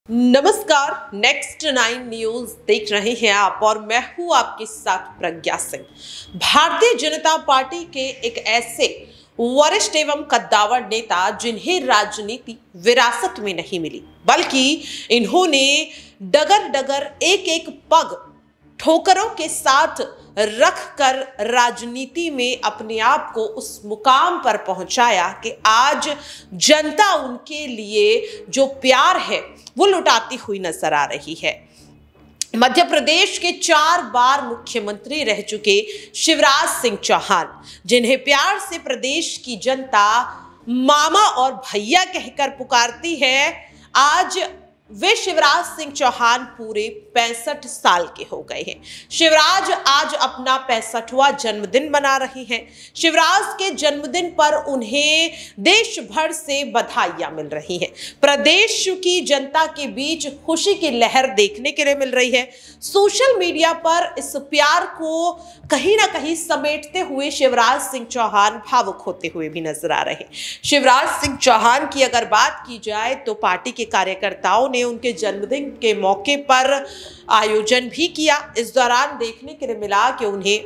नमस्कार, next 9 news देख रहे हैं आप और मैं हूं आपके साथ प्रज्ञा सिंह। भारतीय जनता पार्टी के एक ऐसे वरिष्ठ एवं कद्दावर नेता जिन्हें राजनीति विरासत में नहीं मिली, बल्कि इन्होंने डगर डगर एक एक पग ठोकरों के साथ रखकर राजनीति में अपने आप को उस मुकाम पर पहुंचाया कि आज जनता उनके लिए जो प्यार है वो लुटाती हुई नजर आ रही है। मध्य प्रदेश के 4 बार मुख्यमंत्री रह चुके शिवराज सिंह चौहान, जिन्हें प्यार से प्रदेश की जनता मामा और भैया कहकर पुकारती है, आज वे शिवराज सिंह चौहान पूरे 65 साल के हो गए हैं। शिवराज आज अपना 65वां जन्मदिन मना रहे हैं। शिवराज के जन्मदिन पर उन्हें देश भर से बधाइयां मिल रही हैं। प्रदेश की जनता के बीच खुशी की लहर देखने के लिए मिल रही है। सोशल मीडिया पर इस प्यार को कहीं ना कहीं समेटते हुए शिवराज सिंह चौहान भावुक होते हुए भी नजर आ रहे हैं। शिवराज सिंह चौहान की अगर बात की जाए तो पार्टी के कार्यकर्ताओं ने उनके जन्मदिन के मौके पर आयोजन भी किया। इस दौरान देखने के लिए मिला कि उन्हें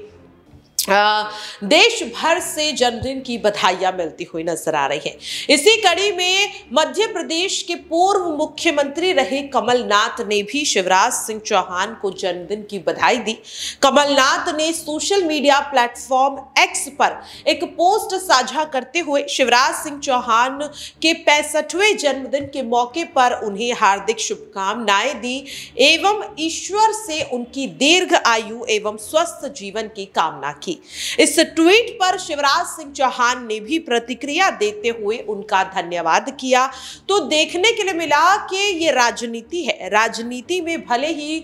देश भर से जन्मदिन की बधाइयां मिलती हुई नजर आ रही है। इसी कड़ी में मध्य प्रदेश के पूर्व मुख्यमंत्री रहे कमलनाथ ने भी शिवराज सिंह चौहान को जन्मदिन की बधाई दी। कमलनाथ ने सोशल मीडिया प्लेटफॉर्म एक्स पर एक पोस्ट साझा करते हुए शिवराज सिंह चौहान के 65वें जन्मदिन के मौके पर उन्हें हार्दिक शुभकामनाएं दी एवं ईश्वर से उनकी दीर्घ आयु एवं स्वस्थ जीवन की कामना की। इस ट्वीट पर शिवराज सिंह चौहान ने भी प्रतिक्रिया देते हुए उनका धन्यवाद किया। तो देखने के लिए मिला कि ये राजनीति है। राजनीति में भले ही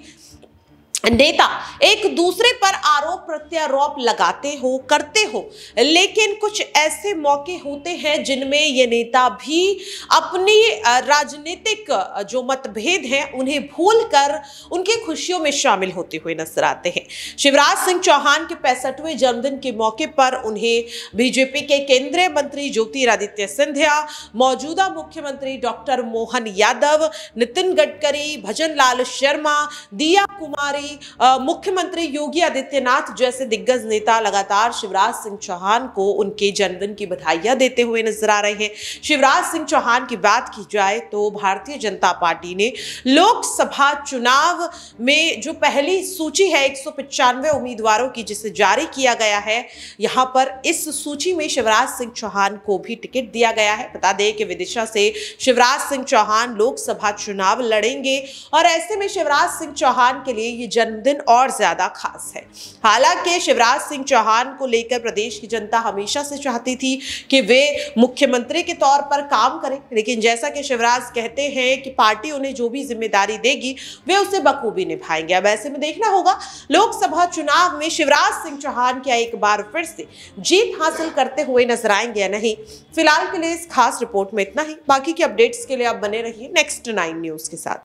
नेता एक दूसरे पर आरोप प्रत्यारोप लगाते हो, करते हो, लेकिन कुछ ऐसे मौके होते हैं जिनमें ये नेता भी अपनी राजनीतिक जो मतभेद हैं उन्हें भूलकर उनकी खुशियों में शामिल होते हुए नजर आते हैं। शिवराज सिंह चौहान के 65वें जन्मदिन के मौके पर उन्हें बीजेपी के केंद्रीय मंत्री ज्योतिरादित्य सिंधिया, मौजूदा मुख्यमंत्री डॉक्टर मोहन यादव, नितिन गडकरी, भजन लाल शर्मा, दिया कुमारी, मुख्यमंत्री योगी आदित्यनाथ जैसे दिग्गज नेता लगातार शिवराज सिंह चौहान को उनके जन्मदिन की बधाइयां देते हुए नजर आ रहे हैं। शिवराज सिंह चौहान की बात की जाए तो भारतीय जनता पार्टी ने लोकसभा चुनाव में जो पहली सूची है 195 उम्मीदवारों की, जिसे जारी किया गया है, यहां पर इस सूची में शिवराज सिंह चौहान को भी टिकट दिया गया है। बता दें कि विदिशा से शिवराज सिंह चौहान लोकसभा चुनाव लड़ेंगे और ऐसे में शिवराज सिंह चौहान के लिए ये जन्मदिन और ज्यादा खास है। हालांकि शिवराज सिंह चौहान को लेकर प्रदेश की जनता हमेशा से चाहती थी कि वे मुख्यमंत्री के तौर पर काम करें, लेकिन जैसा कि शिवराज कहते हैं कि पार्टी उन्हें जो भी जिम्मेदारी देगी वे उसे बखूबी निभाएंगे। अब ऐसे में देखना होगा लोकसभा चुनाव में शिवराज सिंह चौहान क्या एक बार फिर से जीत हासिल करते हुए नजर आएंगे या नहीं। फिलहाल के लिए इस खास रिपोर्ट में इतना ही। बाकी के अपडेट्स के लिए आप बने रहिए नेक्स्ट 9 न्यूज के साथ।